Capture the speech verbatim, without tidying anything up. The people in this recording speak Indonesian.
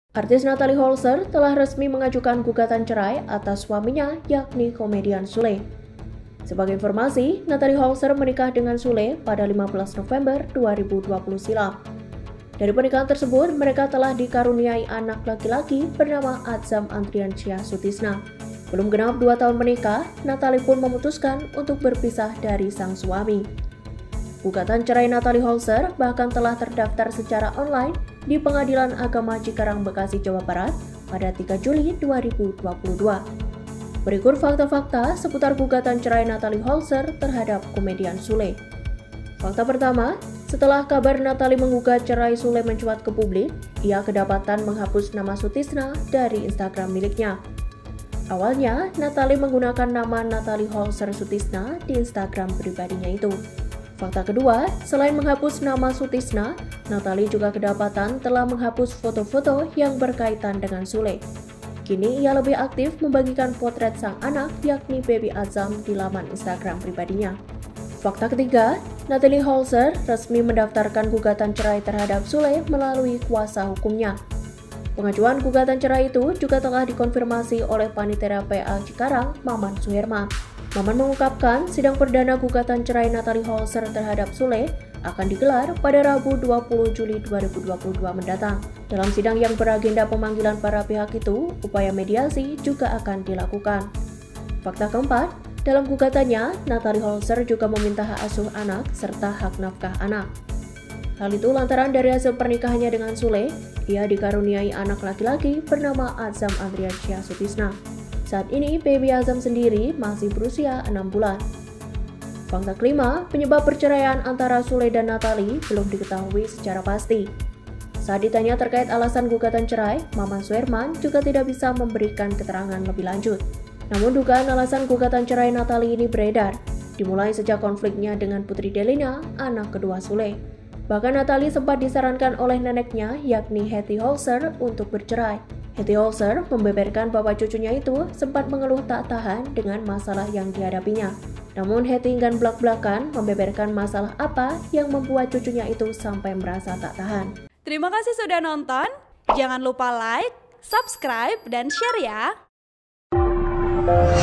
Artis Natalie Holzer telah resmi mengajukan gugatan cerai atas suaminya, yakni komedian Sule. Sebagai informasi, Natalie Holzer menikah dengan Sule pada lima belas November dua ribu dua puluh silam. Dari pernikahan tersebut, mereka telah dikaruniai anak laki-laki bernama Azam Andriansyah Sutisna. Belum genap dua tahun menikah, Natalie pun memutuskan untuk berpisah dari sang suami. Gugatan cerai Natalie Holzer bahkan telah terdaftar secara online di Pengadilan Agama Cikarang, Bekasi, Jawa Barat pada tiga Juli dua ribu dua puluh dua. Berikut fakta-fakta seputar gugatan cerai Natalie Holzer terhadap komedian Sule. Fakta pertama, setelah kabar Natalie menggugat cerai Sule mencuat ke publik, ia kedapatan menghapus nama Sutisna dari Instagram miliknya. Awalnya, Natalie menggunakan nama Natalie Holzer Sutisna di Instagram pribadinya itu. Fakta kedua, selain menghapus nama Sutisna, Natalie juga kedapatan telah menghapus foto-foto yang berkaitan dengan Sule. Kini ia lebih aktif membagikan potret sang anak, yakni Baby Azam, di laman Instagram pribadinya. Fakta ketiga, Natalie Holzer resmi mendaftarkan gugatan cerai terhadap Sule melalui kuasa hukumnya. Pengajuan gugatan cerai itu juga telah dikonfirmasi oleh Panitera P A Cikarang, Maman Suherman. Maman mengungkapkan sidang perdana gugatan cerai Natalie Holzer terhadap Sule akan digelar pada Rabu dua puluh Juli dua ribu dua puluh dua mendatang. Dalam sidang yang beragenda pemanggilan para pihak itu, upaya mediasi juga akan dilakukan. Fakta keempat, dalam gugatannya, Natalie Holzer juga meminta hak asuh anak serta hak nafkah anak. Hal itu lantaran dari hasil pernikahannya dengan Sule, ia dikaruniai anak laki-laki bernama Azam Andriansyah Sutisna. Saat ini, Baby Azam sendiri masih berusia enam bulan. Fakta kelima, penyebab perceraian antara Sule dan Natalie belum diketahui secara pasti. Saat ditanya terkait alasan gugatan cerai, Maman Suherman juga tidak bisa memberikan keterangan lebih lanjut. Namun dugaan alasan gugatan cerai Natalie ini beredar, dimulai sejak konfliknya dengan Putri Delina, anak kedua Sule. Bahkan Natalie sempat disarankan oleh neneknya, yakni Hetty Holzer, untuk bercerai. Hetty Holzer membeberkan bahwa cucunya itu sempat mengeluh tak tahan dengan masalah yang dihadapinya. Namun Hetty enggan belak-belakan membeberkan masalah apa yang membuat cucunya itu sampai merasa tak tahan. Terima kasih sudah nonton. Jangan lupa like, subscribe, dan share ya.